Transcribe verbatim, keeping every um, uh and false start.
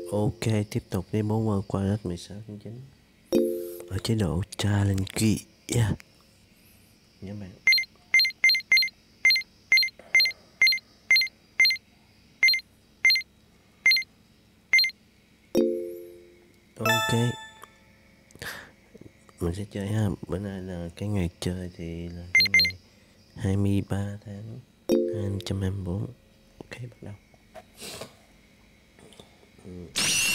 Ok, tiếp tục đi bốn mơ qua đất mười sáu tháng chín ở chế độ challenge key yeah. Nhớ bạn. Ok, mình sẽ chơi ha. Bữa nay là cái ngày chơi thì là cái ngày hai mươi ba tháng hai trăm hai mươi bốn. Ok, bắt đầu. Ừ.